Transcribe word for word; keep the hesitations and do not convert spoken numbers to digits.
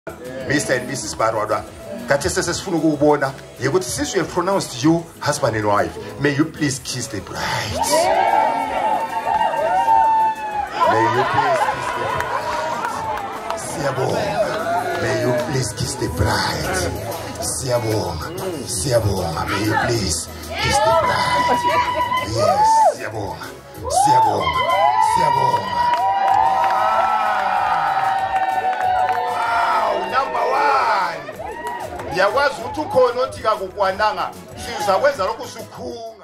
Mister and Missus Barwada. Since we have pronounced you husband and wife, may you please kiss the bride. May you please kiss the bride. Siabong. May you please kiss the bride. Siabong. Siabong. May you please kiss the bride. Yes. Siabong. Siabong. Siabong. Yakwazi ukuthi ukhona othika kukwananga sizakwenza lokhu sukhunga.